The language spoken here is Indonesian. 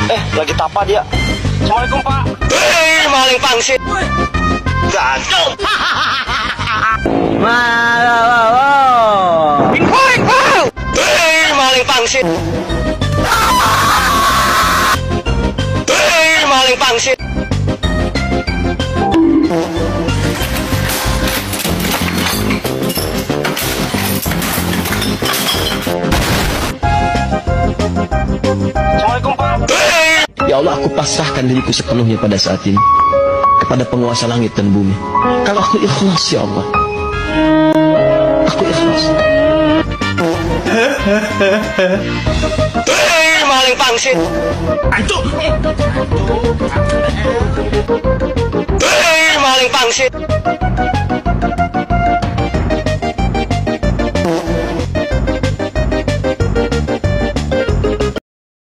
Lagi tapa dia. Assalamualaikum, Pak. Maling pangsit. Ganteng. Maling pangsit. Maling pangsit. Assalamualaikum, Pak. Ya Allah, aku pasrahkan diriku sepenuhnya pada saat ini kepada penguasa langit dan bumi. Kalau aku ikhlas, ya Allah, aku ikhlas. Maling pangsit. Maling pangsit.